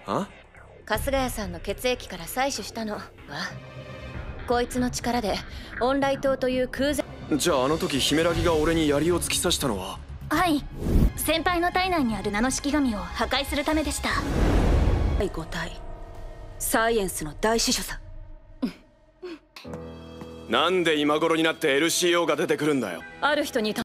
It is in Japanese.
あ？ 春日谷さんの血液から採取したのはこいつの力でオンライ島という空前。 じゃああの時ヒメラギが俺に槍を突き刺したのは？ はい、先輩の体内にあるナノ式神を破壊するためでした。 第5体サイエンスの大司書さ。 なんで今頃になって LCO が出てくるんだよ。 ある人に